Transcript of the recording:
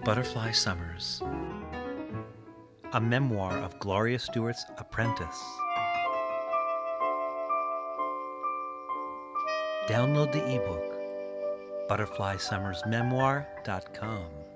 Butterfly Summers, a memoir of Gloria Stuart's Apprentice. Download the ebook, butterflysummersmemoir.com.